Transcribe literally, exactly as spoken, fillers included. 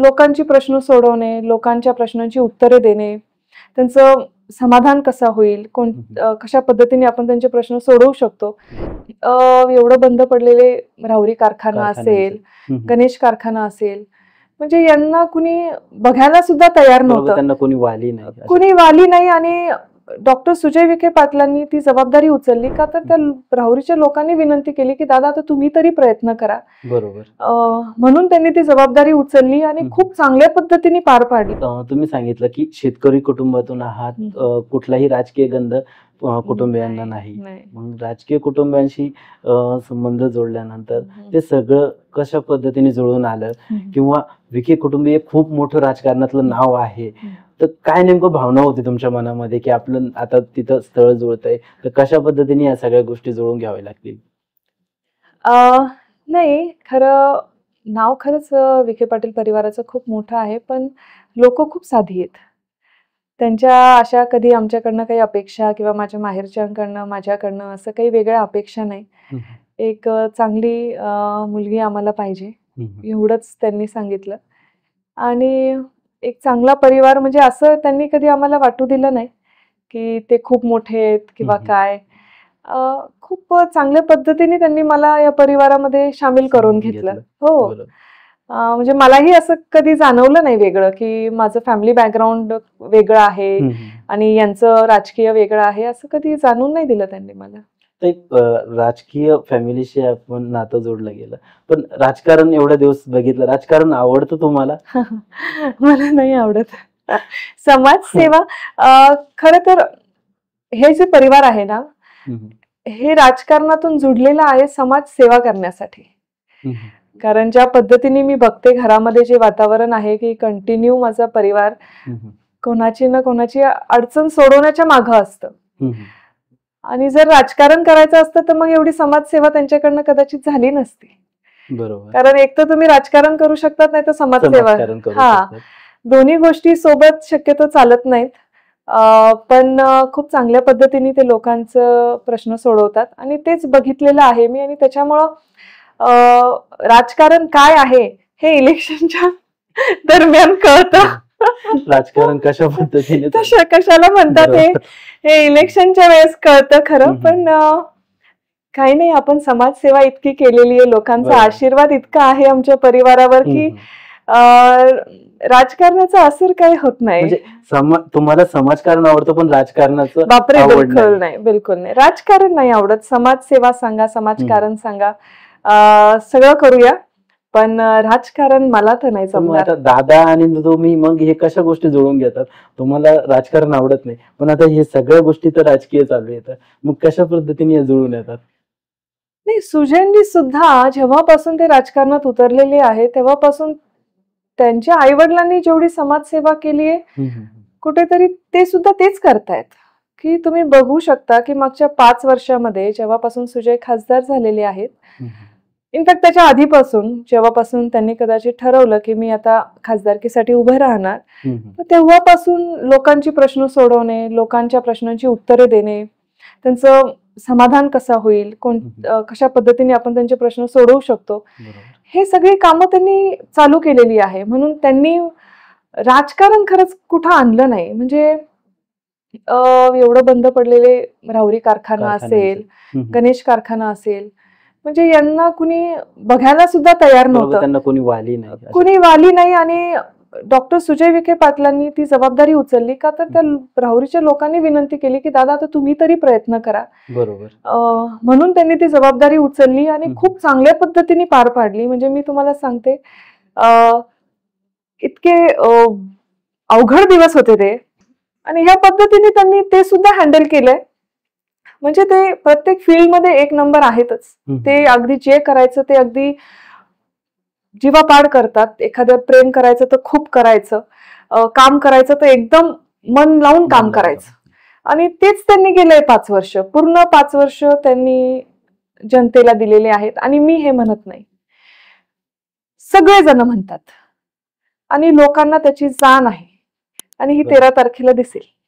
लोकांची प्रश्न सोडवणे, लोकांच्या प्रश्नांची उत्तरे देणे, त्यांचं समाधान कसं होईल, कोण कशा पद्धतीने आपण त्यांचे प्रश्न सोडवू शकतो. एवढं बंद पडलेले राहुरी कारखाना असेल, गणेश कारखाना असेल, म्हणजे यांना कुणी बघायला सुद्धा तयार नव्हतं, त्यांना कोणी वाली नाही कुणी वाली नाही. आणि डॉक्टर सुजय विखे पाटलांनी ती जबाबदारी उचलली का, तर त्या राहुरीच्या लोकांनी विनंती केली की दादा आता तुम्ही तरी प्रयत्न करा. बरोबर. म्हणून त्यांनी ती जबाबदारी उचलली आणि खूप चांगल्या पद्धतीने पार पाडली. तुम्ही सांगितलं की शेतकरी कुटुंबातून आहात, कुठलाही राजकीय गंध कुटुंबियांना नाही, मग राजकीय कुटुंबियांशी संबंध जोडल्यानंतर ते सगळं कशा पद्धतीने जुळून आलं, किंवा विखे कुटुंबीय खूप मोठं राजकारणातलं नाव आहे, तर काय नेमकं भावना होती तुमच्या मनामध्ये की आपलं आता तिथं स्थळ जुळतंय, तर कशा पद्धतीने या सगळ्या गोष्टी जुळून घ्याव्या लागतील? नाही, खरं नाव खरंच विखे पाटील परिवाराचं खूप मोठं आहे, पण लोक खूप साधी आहेत. त्यांच्या अशा कधी आमच्याकडनं काही अपेक्षा किंवा माझ्या माहेरच्यांकडनं माझ्याकडनं असं काही वेगळ्या अपेक्षा नाही. एक चांगली मुलगी आम्हाला पाहिजे एवढंच त्यांनी सांगितलं. आणि एक चांगला परिवार म्हणजे असं त्यांनी कधी आम्हाला वाटू दिलं नाही की ते खूप मोठे आहेत किंवा काय. खूप चांगल्या पद्धतीने त्यांनी मला या परिवारामध्ये सामील करून घेतलं. हो, म्हणजे मलाही असं कधी जाणवलं नाही वेगळं की माझं फॅमिली बॅकग्राऊंड वेगळं आहे आणि यांचं राजकीय वेगळं आहे, असं कधी जाणून नाही दिलं त्यांनी मला. राजकीय फॅमिलीशी आपण नातं जोडलं गेलं, पण राजकारण एवढ्या दिवस बघितलं, राजकारण आवडतं तुम्हाला? मला नाही आवडत. समाजसेवा खर तर हे जे परिवार आहे ना, हे राजकारणातून जुडलेलं आहे समाज सेवा करण्यासाठी. कारण ज्या पद्धतीने मी बघते घरामध्ये जे वातावरण आहे की कंटिन्यू माझा परिवार कोणाची ना कोणाची अडचण सोडवण्याच्या मागं असतं. आणि जर राजकारण करायचं असतं तर मग एवढी समाजसेवा त्यांच्याकडनं कदाचित झाली नसती. बरोबर. कारण एक तर तुम्ही राजकारण करू शकतात, नाही तर समाजसेवा. हा, दोन्ही गोष्टी सोबत शक्यतो चालत नाहीत. पण खूप चांगल्या पद्धतीने ते लोकांचं प्रश्न सोडवतात आणि तेच बघितलेलं आहे मी. आणि त्याच्यामुळं राजकारण काय आहे हे इलेक्शनच्या दरम्यान कळतं. राजकारण कशा पद्धतीने कशाला म्हणतात हे हे इलेक्शनच्या वेळेस कळतं खरं. पण काही नाही, आपण समाजसेवा इतकी केलेली आहे, लोकांचा आशीर्वाद इतका आहे आमच्या परिवारावर की राजकारणाचा असर काही होत नाही. तुम्हाला समाजकारण आवडतं पण राजकारणाचं बापरे बिलकुल नाही, बिलकुल नाही. राजकारण नाही आवडत, समाजसेवा सांगा, समाजकारण सांगा, सगळं करूया, पण राजकारण मला तर नाही जमणार. दादा आणि तुम्ही मग हे कशा गोष्टी जुळून घेतात? तुम्हाला राजकारण आवडत नाही पण आता हे सगळ्या गोष्टी तर राजकीय चालू येतात, मग कशा पद्धतीने जुळून येतात? नाही, सुजयनी सुद्धा जेव्हापासून ते राजकारणात उतरलेले आहे तेव्हापासून त्यांच्या आई वडिलांनी जेवढी समाजसेवा केली आहे कुठेतरी ते सुद्धा तेच करतायत. की तुम्ही बघू शकता की मागच्या पाच वर्षामध्ये जेव्हापासून सुजय खासदार झालेले आहेत, इनफॅक्ट त्याच्या आधीपासून जेव्हापासून त्यांनी कदाचित ठरवलं की मी आता खासदारकीसाठी उभे राहणार, तर तेव्हापासून लोकांची प्रश्न सोडवणे, लोकांच्या प्रश्नांची उत्तरे देणे, त्यांचं समाधान कसं होईल, कोण कशा पद्धतीने आपण त्यांचे प्रश्न सोडवू शकतो, हे सगळी कामं त्यांनी चालू केलेली आहे. म्हणून त्यांनी राजकारण खरंच कुठं आणलं नाही. म्हणजे एवढं बंद पडलेले राहुरी कारखाना असेल, गणेश कारखाना असेल, म्हणजे यांना कुणी बघायला सुद्धा तयार नव्हतं, त्यांना कोणी वाली नाही, कुणी वाली नाही. आणि डॉक्टर सुजय विखे पाटलांनी ती जबाबदारी उचलली का, तर त्या राहुरीच्या लोकांनी विनंती केली की दादा आता तुम्ही तरी प्रयत्न करा. बरोबर. म्हणून त्यांनी ती जबाबदारी उचलली आणि खूप चांगल्या पद्धतीने पार पाडली. म्हणजे मी तुम्हाला सांगते, इतके अवघड दिवस होते ते, आणि ह्या पद्धतीने त्यांनी ते सुद्धा हँडल केलंय. म्हणजे ते प्रत्येक फील्डमध्ये एक नंबर आहेतच. ते अगदी जे करायचं ते अगदी जीवापाड करतात. एखाद्या प्रेम करायचं तर खूप करायचं, काम करायचं तर एकदम मन लावून काम करायचं. आणि तेच त्यांनी गेलंय पाच वर्ष, पूर्ण पाच वर्ष त्यांनी जनतेला दिलेले आहेत. आणि मी हे म्हणत नाही, सगळेजण म्हणतात आणि लोकांना त्याची जाण आहे. आणि ही तेरा तारखेला दिसेल.